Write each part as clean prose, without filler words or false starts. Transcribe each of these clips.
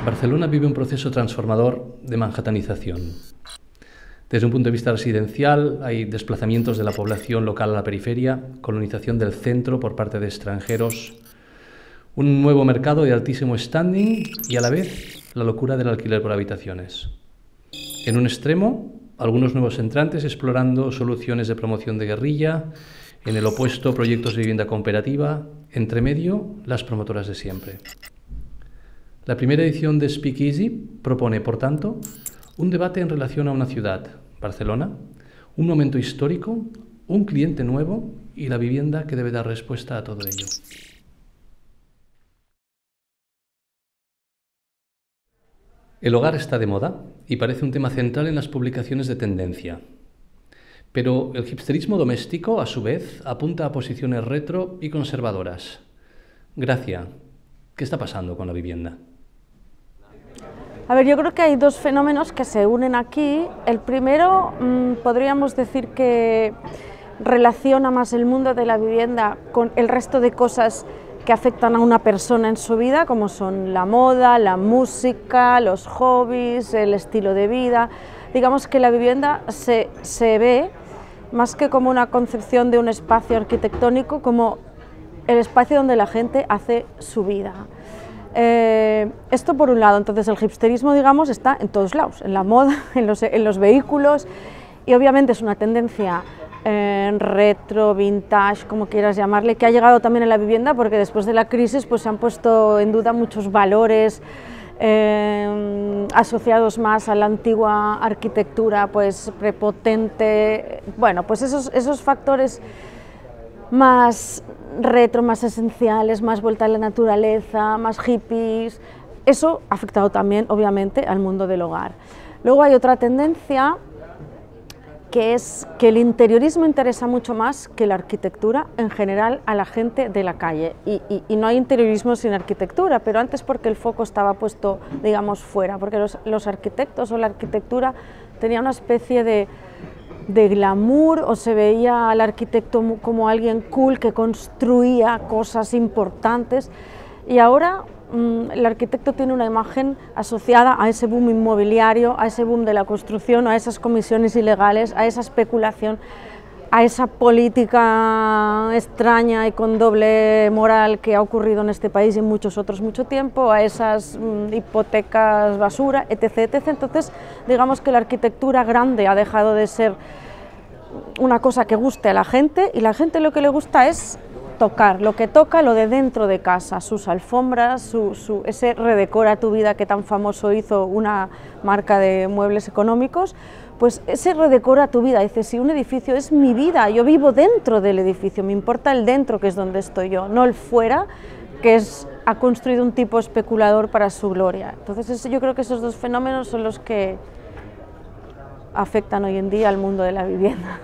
Barcelona vive un proceso transformador de manhattanización. Desde un punto de vista residencial, hay desplazamientos de la población local a la periferia, colonización del centro por parte de extranjeros, un nuevo mercado de altísimo standing y, a la vez, la locura del alquiler por habitaciones. En un extremo, algunos nuevos entrantes explorando soluciones de promoción de guerrilla, en el opuesto, proyectos de vivienda cooperativa, entre medio, las promotoras de siempre. La primera edición de Speakeasy propone, por tanto, un debate en relación a una ciudad, Barcelona, un momento histórico, un cliente nuevo y la vivienda que debe dar respuesta a todo ello. El hogar está de moda y parece un tema central en las publicaciones de tendencia. Pero el hipsterismo doméstico, a su vez, apunta a posiciones retro y conservadoras. Gracia, ¿qué está pasando con la vivienda? A ver, yo creo que hay dos fenómenos que se unen aquí. El primero, podríamos decir que relaciona más el mundo de la vivienda con el resto de cosas que afectan a una persona en su vida, como son la moda, la música, los hobbies, el estilo de vida. Digamos que la vivienda se ve más que como una concepción de un espacio arquitectónico, como el espacio donde la gente hace su vida. Esto por un lado. Entonces el hipsterismo, digamos, está en todos lados, en la moda, en los vehículos, y obviamente es una tendencia retro, vintage, como quieras llamarle, que ha llegado también a la vivienda, porque después de la crisis pues se han puesto en duda muchos valores asociados más a la antigua arquitectura pues prepotente. Bueno, pues esos factores más retro, más esenciales, más vuelta a la naturaleza, más hippies, eso ha afectado también obviamente al mundo del hogar. Luego hay otra tendencia, que es que el interiorismo interesa mucho más que la arquitectura en general a la gente de la calle, y no hay interiorismo sin arquitectura, pero antes porque el foco estaba puesto, digamos, fuera, porque los arquitectos o la arquitectura tenía una especie de glamour, o se veía al arquitecto como alguien cool que construía cosas importantes, y ahora el arquitecto tiene una imagen asociada a ese boom inmobiliario, a ese boom de la construcción, a esas comisiones ilegales, a esa especulación, a esa política extraña y con doble moral que ha ocurrido en este país y en muchos otros mucho tiempo, a esas hipotecas basura, etc., etc. Entonces, digamos que la arquitectura grande ha dejado de ser una cosa que guste a la gente, y la gente lo que le gusta es tocar, lo que toca, lo de dentro de casa, sus alfombras, ese redecora tu vida que tan famoso hizo una marca de muebles económicos, pues ese redecora tu vida. Dice, si un edificio es mi vida, yo vivo dentro del edificio, me importa el dentro, que es donde estoy yo, no el fuera, que ha construido un tipo especulador para su gloria. Entonces yo creo que esos dos fenómenos son los que afectan hoy en día al mundo de la vivienda.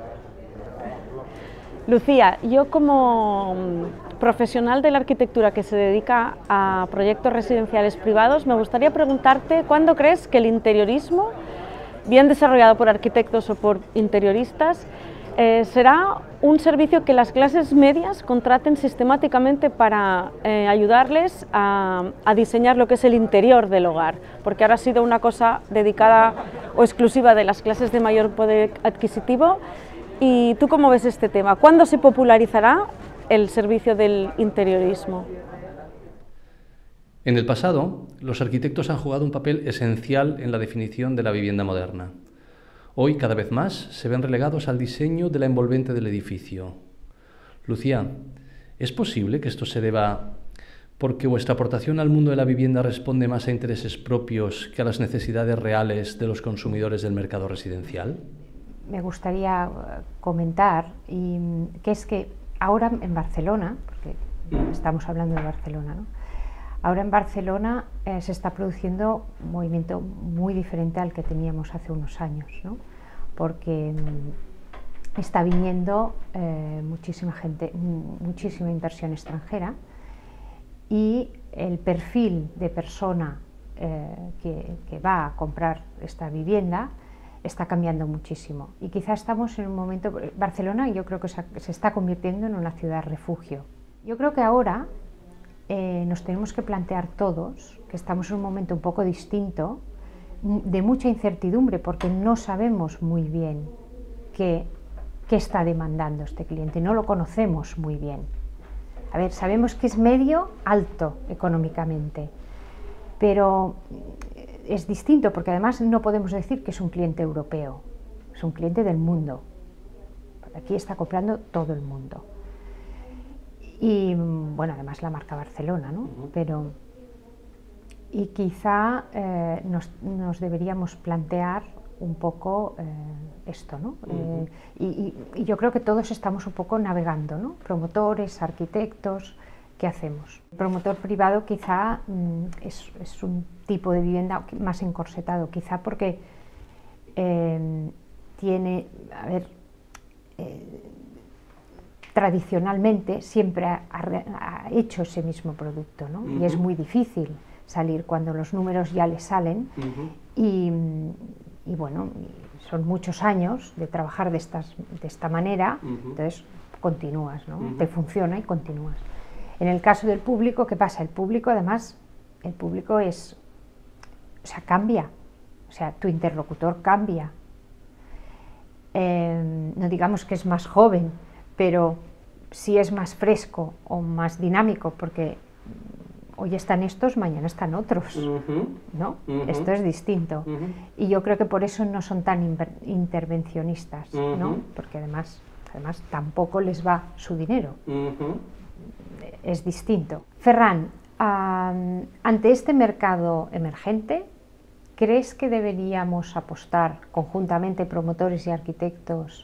Lucía, yo como profesional de la arquitectura que se dedica a proyectos residenciales privados, me gustaría preguntarte, ¿cuándo crees que el interiorismo, bien desarrollado por arquitectos o por interioristas, será un servicio que las clases medias contraten sistemáticamente para ayudarles a diseñar lo que es el interior del hogar? Porque ahora ha sido una cosa dedicada o exclusiva de las clases de mayor poder adquisitivo. ¿Y tú cómo ves este tema? ¿Cuándo se popularizará el servicio del interiorismo? En el pasado, los arquitectos han jugado un papel esencial en la definición de la vivienda moderna. Hoy, cada vez más, se ven relegados al diseño de la envolvente del edificio. Lucía, ¿es posible que esto se deba porque vuestra aportación al mundo de la vivienda responde más a intereses propios que a las necesidades reales de los consumidores del mercado residencial? Me gustaría comentar que es que ahora en Barcelona, porque estamos hablando de Barcelona, ¿no? Ahora en Barcelona se está produciendo un movimiento muy diferente al que teníamos hace unos años, ¿no? Porque está viniendo muchísima gente, muchísima inversión extranjera, y el perfil de persona que va a comprar esta vivienda está cambiando muchísimo, y quizá estamos en un momento. Barcelona, yo creo que se está convirtiendo en una ciudad refugio. Yo creo que ahora nos tenemos que plantear todos que estamos en un momento un poco distinto, de mucha incertidumbre, porque no sabemos muy bien qué está demandando este cliente, no lo conocemos muy bien. A ver, sabemos que es medio alto económicamente, pero es distinto porque además no podemos decir que es un cliente europeo, es un cliente del mundo. Aquí está comprando todo el mundo. Y bueno, además la marca Barcelona, ¿no? Pero, y quizá nos deberíamos plantear un poco esto, ¿no? Y yo creo que todos estamos un poco navegando, ¿no? Promotores, arquitectos, ¿qué hacemos? El promotor privado quizá es un tipo de vivienda más encorsetado, quizá porque tiene, a ver, tradicionalmente siempre ha hecho ese mismo producto, ¿no? Y es muy difícil salir cuando los números ya le salen y bueno, son muchos años de trabajar de esta manera, entonces continúas, ¿no? Te funciona y continúas. En el caso del público, ¿qué pasa? El público además, el público es, o sea, cambia, o sea, tu interlocutor cambia. No digamos que es más joven, pero sí es más fresco o más dinámico, porque hoy están estos, mañana están otros, ¿no? Esto es distinto. Y yo creo que por eso no son tan intervencionistas, ¿no? Porque además tampoco les va su dinero. Es distinto. Ferran, ante este mercado emergente, ¿crees que deberíamos apostar conjuntamente, promotores y arquitectos,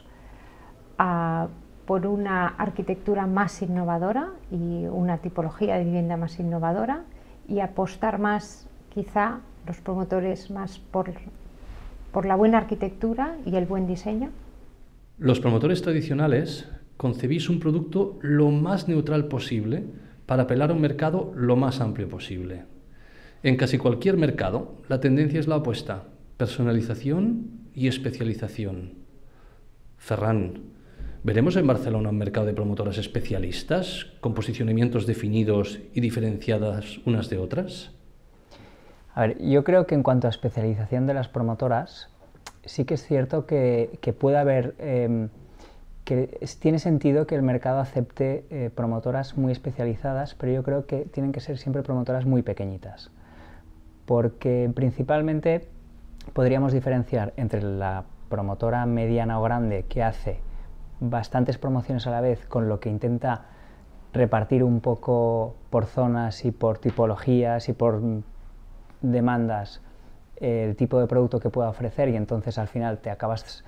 por una arquitectura más innovadora y una tipología de vivienda más innovadora, y apostar más, quizá, los promotores más por la buena arquitectura y el buen diseño? Los promotores tradicionales concebís un producto lo más neutral posible para apelar a un mercado lo más amplio posible. En casi cualquier mercado, la tendencia es la opuesta: personalización y especialización. Ferran, ¿veremos en Barcelona un mercado de promotoras especialistas, con posicionamientos definidos y diferenciadas unas de otras? A ver, yo creo que en cuanto a especialización de las promotoras, sí que es cierto que puede haber, que tiene sentido que el mercado acepte promotoras muy especializadas, pero yo creo que tienen que ser siempre promotoras muy pequeñitas, porque principalmente podríamos diferenciar entre la promotora mediana o grande, que hace bastantes promociones a la vez, con lo que intenta repartir un poco por zonas y por tipologías y por demandas el tipo de producto que pueda ofrecer, y entonces al final te acabas,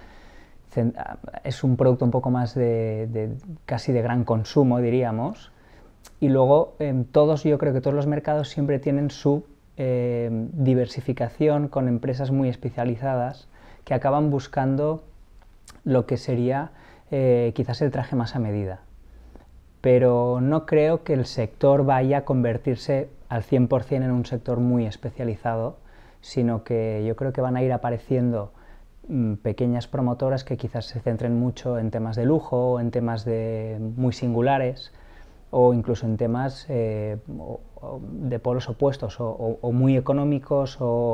es un producto un poco más casi de gran consumo, diríamos. Y luego yo creo que todos los mercados siempre tienen su diversificación con empresas muy especializadas que acaban buscando lo que sería quizás el traje más a medida. Pero no creo que el sector vaya a convertirse al 100% en un sector muy especializado, sino que yo creo que van a ir apareciendo pequeñas promotoras que quizás se centren mucho en temas de lujo, o en temas muy singulares, o incluso en temas de polos opuestos, o muy económicos,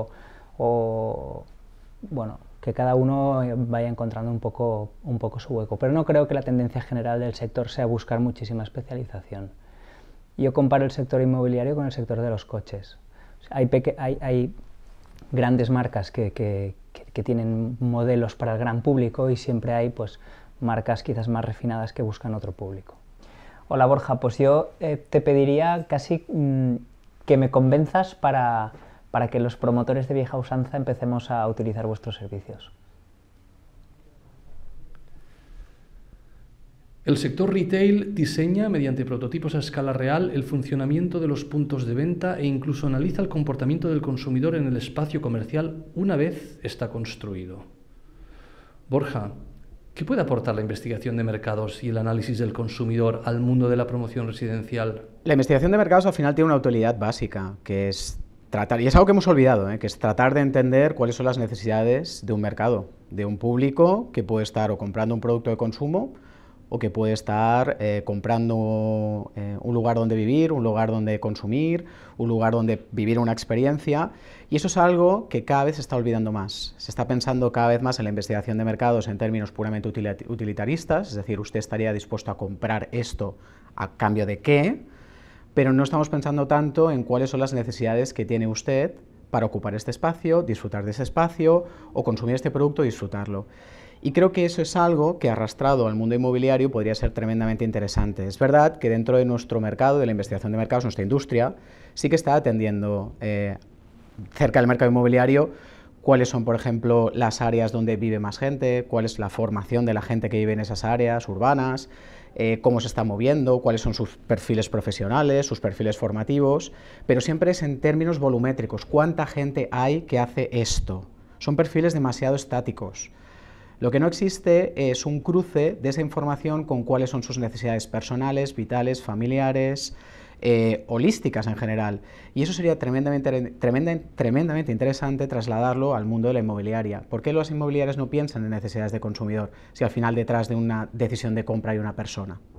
o bueno, que cada uno vaya encontrando un poco su hueco. Pero no creo que la tendencia general del sector sea buscar muchísima especialización. Yo comparo el sector inmobiliario con el sector de los coches. Hay grandes marcas que tienen modelos para el gran público, y siempre hay pues marcas quizás más refinadas que buscan otro público. Hola Borja, pues yo te pediría casi que me convenzas para que los promotores de vieja usanza empecemos a utilizar vuestros servicios. El sector retail diseña mediante prototipos a escala real el funcionamiento de los puntos de venta, e incluso analiza el comportamiento del consumidor en el espacio comercial una vez está construido. Borja, ¿qué puede aportar la investigación de mercados y el análisis del consumidor al mundo de la promoción residencial? La investigación de mercados al final tiene una utilidad básica, que es tratar, y es algo que hemos olvidado, que es tratar de entender cuáles son las necesidades de un mercado, de un público que puede estar o comprando un producto de consumo o que puede estar comprando un lugar donde vivir, un lugar donde consumir, un lugar donde vivir una experiencia, y eso es algo que cada vez se está olvidando más. Se está pensando cada vez más en la investigación de mercados en términos puramente utilitaristas, es decir, usted estaría dispuesto a comprar esto a cambio de qué, pero no estamos pensando tanto en cuáles son las necesidades que tiene usted para ocupar este espacio, disfrutar de ese espacio o consumir este producto y disfrutarlo. Y creo que eso es algo que arrastrado al mundo inmobiliario podría ser tremendamente interesante. Es verdad que dentro de nuestro mercado, de la investigación de mercados, nuestra industria, sí que está atendiendo cerca del mercado inmobiliario cuáles son, por ejemplo, las áreas donde vive más gente, cuál es la formación de la gente que vive en esas áreas urbanas, cómo se está moviendo, cuáles son sus perfiles profesionales, sus perfiles formativos, pero siempre es en términos volumétricos. ¿Cuánta gente hay que hace esto? Son perfiles demasiado estáticos. Lo que no existe es un cruce de esa información con cuáles son sus necesidades personales, vitales, familiares, holísticas en general. Y eso sería tremendamente interesante trasladarlo al mundo de la inmobiliaria. ¿Por qué las inmobiliarias no piensan en necesidades de consumidor si al final detrás de una decisión de compra hay una persona?